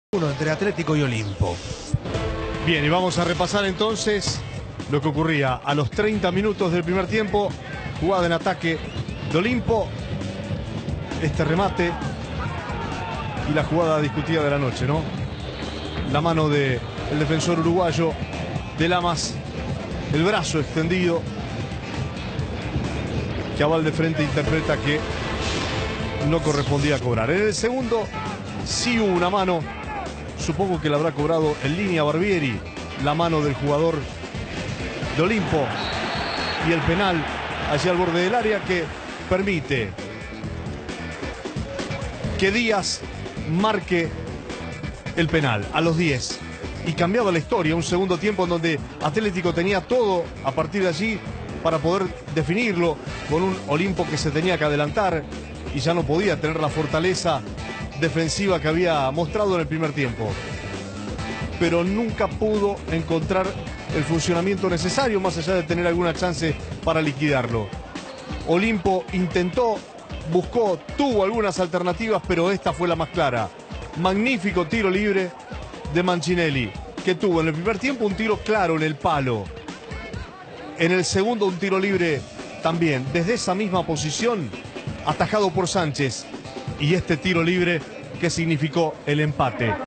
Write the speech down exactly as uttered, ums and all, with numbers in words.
Uno entre Atlético y Olimpo. Bien, y vamos a repasar entonces lo que ocurría a los treinta minutos del primer tiempo. Jugada en ataque de Olimpo. Este remate y la jugada discutida de la noche, ¿no? La mano del defensor uruguayo de Lamas, el brazo extendido, que a Valdefrente interpreta que no correspondía cobrar. En el segundo sí hubo una mano. Supongo que la habrá cobrado en línea Barbieri, la mano del jugador de Olimpo, y el penal hacia el borde del área que permite que Díaz marque el penal a los diez. Y cambiaba la historia, un segundo tiempo en donde Atlético tenía todo a partir de allí para poder definirlo, con un Olimpo que se tenía que adelantar y ya no podía tener la fortaleza defensiva que había mostrado en el primer tiempo, pero nunca pudo encontrar el funcionamiento necesario, más allá de tener alguna chance para liquidarlo. Olimpo intentó, buscó, tuvo algunas alternativas, pero esta fue la más clara. Magnífico tiro libre de Mancinelli, que tuvo en el primer tiempo un tiro claro en el palo, en el segundo un tiro libre también desde esa misma posición, atajado por Sánchez. Y este tiro libre que significó el empate.